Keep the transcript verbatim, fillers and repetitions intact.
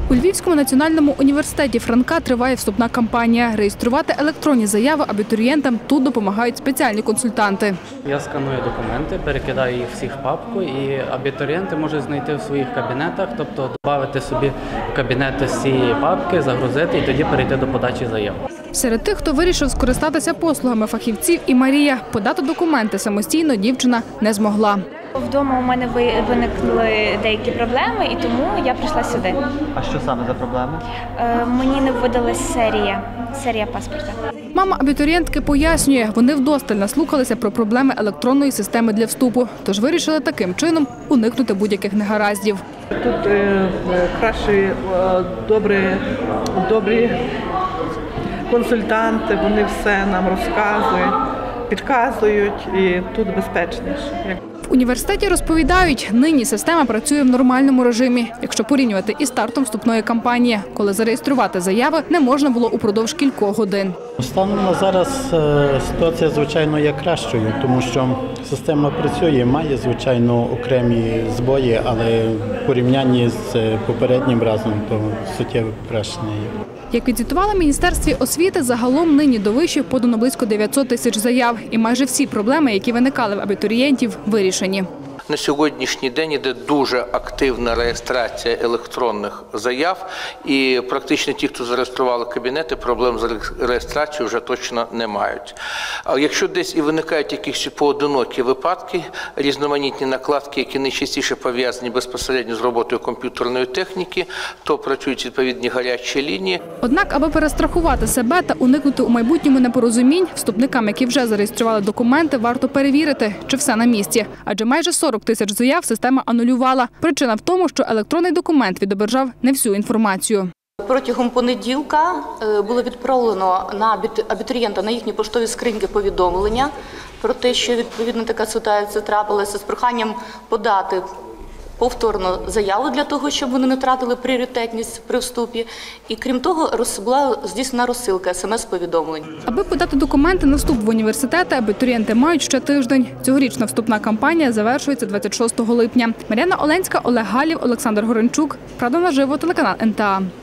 У Львівському національному університеті Франка триває вступна кампанія. Реєструвати електронні заяви абітурієнтам тут допомагають спеціальні консультанти. Я сканую документи, перекидаю їх всіх в папку, і абітурієнти можуть знайти в своїх кабінетах, тобто додати собі в кабінети з цієї папки, загрузити і тоді перейти до подачі заяв. Серед тих, хто вирішив скористатися послугами фахівців, і Марія. Подати документи самостійно дівчина не змогла. Вдома у мене виникли деякі проблеми, і тому я прийшла сюди. А що саме за проблеми? Е, мені не видалась серія, серія паспорта. Мама абітурієнтки пояснює, вони вдосталь наслухалися про проблеми електронної системи для вступу, тож вирішили таким чином уникнути будь-яких негараздів. Тут е, кращі, е, добрі, добрі консультанти, вони все нам розказують, підказують, і тут безпечніше. В університеті розповідають, нині система працює в нормальному режимі, якщо порівнювати із стартом вступної кампанії, коли зареєструвати заяви не можна було упродовж кількох годин. Станом на зараз ситуація, звичайно, є кращою, тому що система працює, має, звичайно, окремі збої, але в порівнянні з попереднім разом то суттєво покращення є. Як відзвітувало Міністерстві освіти, загалом нині до вишів подано близько дев'ятсот тисяч заяв. І майже всі проблеми, які виникали в абітурієнтів, вирішені. На сьогоднішній день іде дуже активна реєстрація електронних заяв, і практично ті, хто зареєстрували кабінети, проблем з реєстрацією вже точно не мають. А якщо десь і виникають якісь поодинокі випадки, різноманітні накладки, які найчастіше пов'язані безпосередньо з роботою комп'ютерної техніки, то працюють відповідні гарячі лінії. Однак, аби перестрахувати себе та уникнути у майбутньому непорозумінь, вступникам, які вже зареєстрували документи, варто перевірити, чи все на місці. Адже майже сорок тисяч заяв система анулювала. Причина в тому, що електронний документ відображав не всю інформацію. Протягом понеділка було відправлено на абітурієнта на їхні поштові скриньки повідомлення про те, що відповідно така ситуація трапилася, з проханням подати повторно заяву для того, щоб вони не втратили пріоритетність при вступі. І крім того, була здійснена розсилка смс-повідомлень. Аби подати документи на вступ в університети, абітурієнти мають ще тиждень. Цьогорічна вступна кампанія завершується двадцять шостого липня. Мар'яна Оленська, Олег Галів, Олександр Горенчук. Правда наживо, телеканал ен те а.